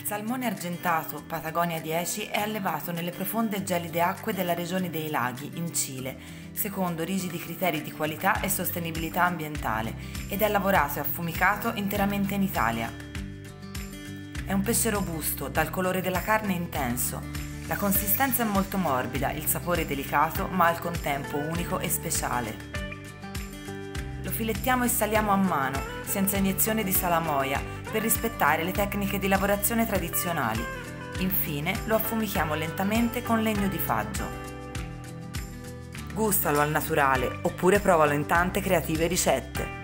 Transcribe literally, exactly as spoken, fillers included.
salmone argentato Patagonia dieci è allevato nelle profonde e gelide acque della regione dei laghi, in Cile, secondo rigidi criteri di qualità e sostenibilità ambientale, ed è lavorato e affumicato interamente in Italia. È un pesce robusto, dal colore della carne intenso. La consistenza è molto morbida, il sapore delicato, ma al contempo unico e speciale. Lo filettiamo e saliamo a mano, senza iniezione di salamoia, per rispettare le tecniche di lavorazione tradizionali. Infine lo affumichiamo lentamente con legno di faggio. Gustalo al naturale, oppure provalo in tante creative ricette.